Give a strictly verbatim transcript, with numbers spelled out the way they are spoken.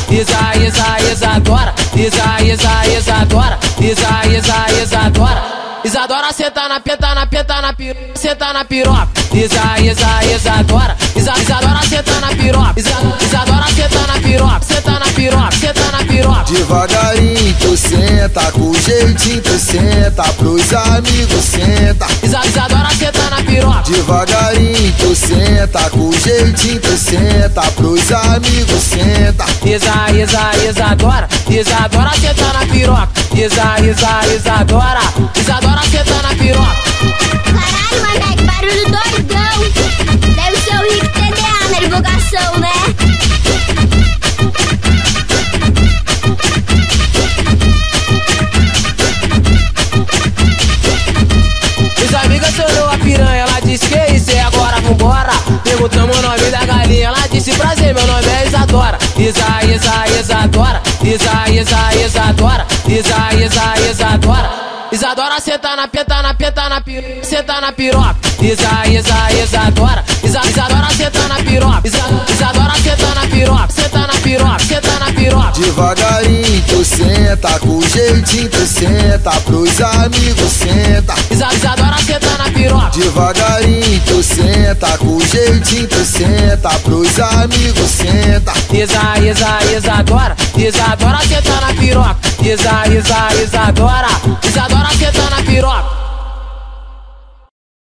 Isa, Isa, Isadora, Isa, Isa, Isadora, Isa, Isa, Isadora. Isadora senta na peta, na peta, na piroca, senta na piroca. Isa, Isa, Isadora, Isa, Isadora senta na piroca. Isa, Isadora senta na piroca, senta na piroca, senta na piroca. Devagarinho tu senta, com jeitinho tu senta, pros amigos senta. Isa, Isadora senta na piroca. Devagarinho tu senta, com jeitinho tu senta, pros amigos senta. Isa, Isa, Isadora, Isadora senta na piroca. Isa, Isa, Isadora, Isadora senta na piroca. Caralho, moleque, barulho doidão. Deve ser o Rick T D A na divulgação, né? Os amigos acionou a piranha, ela disse que isso é agora, vambora. Perguntamos o nome da galinha, ela disse prazer, meu nome é Isadora. Isa, Isa, Isadora, Isa, Isa, Isadora, Isa, Isa, Isadora. Isadora senta na peta, na peta, na piroca, senta na piroca. Isa, Isa, Isadora, Isa, Isadora senta na piroca. Isa, Isadora senta na piroca, senta na piroca, senta na piroca. Devagarinho tu senta, com jeitinho tu senta, pros amigos senta. Isa, Isadora senta na piroca. Devagarinho tu senta, com jeitinho tu senta, pros amigos senta. Isa, Isa, Isadora, Isadora senta na piroca. Isa, Isa, Isadora, Isadora senta na piroca.